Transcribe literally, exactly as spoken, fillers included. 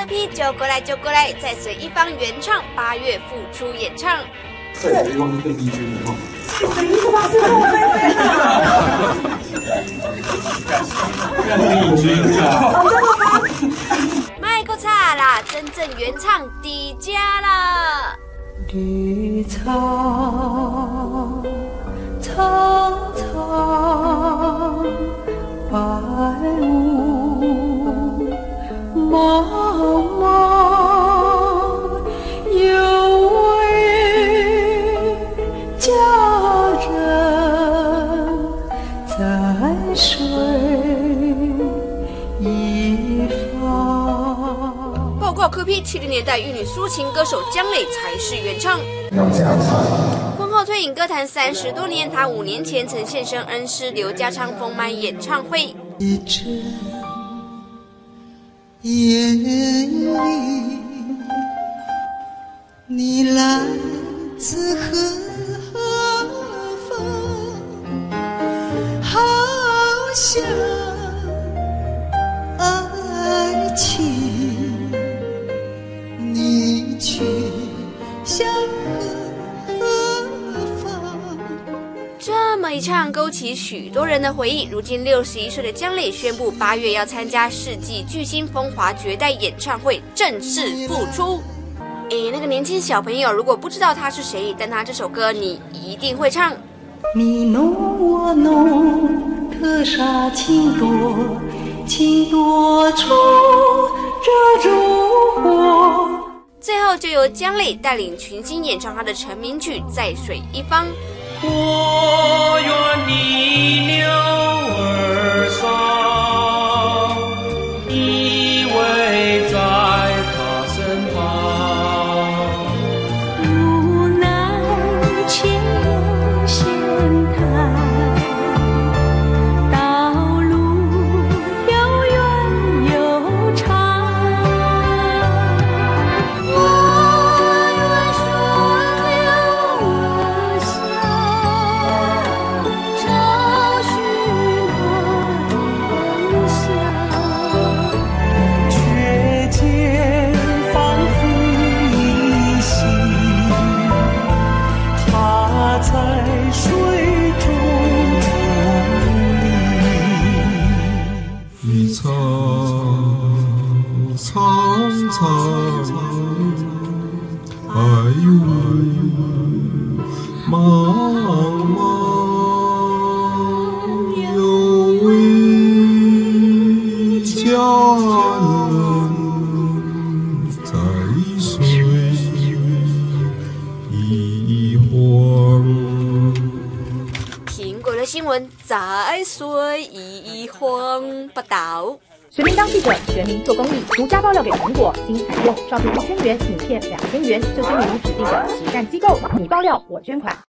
柯 P 就过来就过来，在随一方原唱八月复出演唱。 在随一方是更低阶的哈。 随一方是后辈更低阶啊！ 哦，真的吗？ 麦克差啦，真正原唱底加了。 绿草苍苍，白雾茫茫，有位佳人在水一方。 报告柯 P， 七零年代玉女抒情歌手江磊才是原唱。 要这样唱。 婚后退隐歌坛三十多年，他五年前曾现身恩师刘家昌封麦演唱会。 一阵烟雨，你来自何方？好像爱情，你去向何方？ 这么一唱，勾起许多人的回忆。如今六十一岁的江磊宣布，八月要参加世纪巨星风华绝代演唱会，正式复出。诶，那个年轻小朋友如果不知道他是谁，但他这首歌你一定会唱。 你侬我侬，特杀情多，情多处遮烛火。 最后就由江磊带领群星演唱他的成名曲《在水一方》。 我愿逆流而上，依偎在他身旁。 无奈情有险滩，道路又远又长。我愿顺流而下，找寻梦想，却见仿佛依稀，他在水中伫立。 一草苍苍，白雾茫茫，有位佳人在水一方。 苹果的新闻在水一方报道。 随便当记者，全民做公益，独家爆料给苹果，经采用，照片一千元，影片两千元，就经由指定的慈善机构，你爆料我捐款。